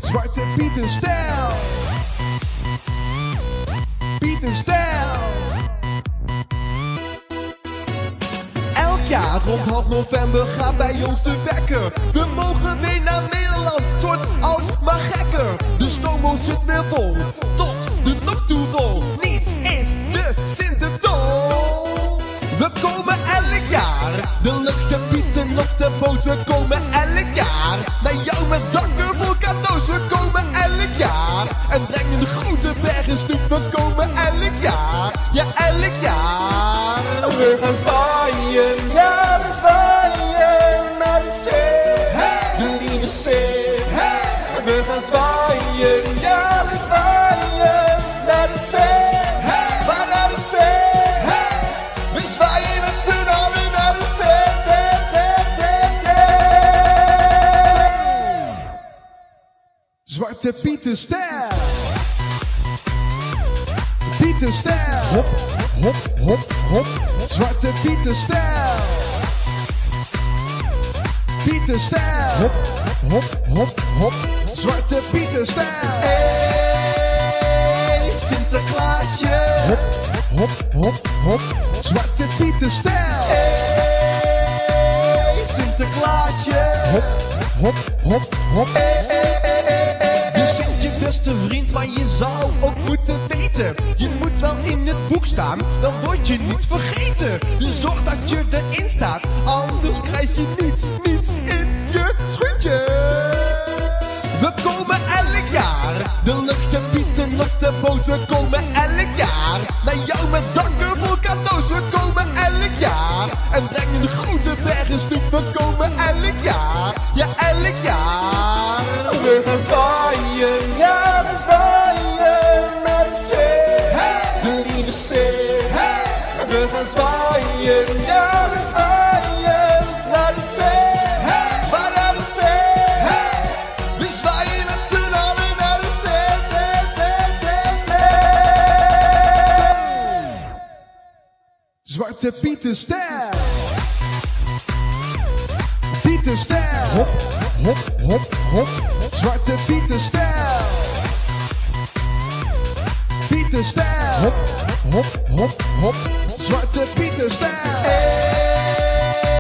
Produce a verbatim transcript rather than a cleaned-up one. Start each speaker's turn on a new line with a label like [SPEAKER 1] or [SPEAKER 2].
[SPEAKER 1] Zwarte Pieter stijl. Pieter stijl. Elk jaar rond half november gaat bij ons de wekker. We mogen weer naar Nederland, het wordt alsmaar gekker. De stoomboot zit weer vol, tot de nok toe vol. Niets is de Sintertoon. We komen elk jaar, de leukste Pieten op de boot. We komen elk jaar, naar jou met zakken vol cadeaus. We komen elk jaar, en brengen de grote bergen snoep. We komen elk jaar, ja elk jaar. We gaan zwaaien, ja we zwaaien naar de zee, hey. De lieve zee, hey. We gaan zwaaien, ja we zwaaien naar de zee, hey. Waar naar de zee, hey. We zwaaien met z'n allen naar de zee, zee, zee, zee, zee. Zwarte Pieter stijl. Pieter stijl. Hop, hop, hop, hop. Zwarte Pieter stijl. Pieter stijl. Hop, hop, hop, hop. Zwarte Pieter stijl. Hey, Sinterklaasje. Hop, hop, hop, hop. Zwarte Pieter stijl. Hey, Sinterklaasje. Hop, hop, hop, hop. Hey, hey, hey, hey, hey. Je zingt je beste vriend, maar je zou ook moeten weten. Je moet wel in het boek staan, dan word je niet vergeten. Je zorgt dat je erin staat, anders krijg je niets, niets in je schoentje. We komen elk jaar, de leukste Pieten op de boot. We komen elk jaar, naar jou met zakken vol cadeaus. We komen elk jaar, en brengen de grote bergen snoep. We komen elk jaar, ja elk jaar. We gaan zwaaien, ja we zwaaien naar de zee, hey. De lieve zee, hey. We gaan zwaaien, ja we zwaaien naar de zee, hey. Waar naar de zee, hey. We zwaaien met z'n allen naar de zee, zee, zee, zee, zee. Zwarte Pieter stijl. Pieter stijl. Hop, hop, hop, hop. Zwarte Pieter stijl. Pieter stijl. Hop, hop, hop, hop. Zwarte Pieter stijl. Hey.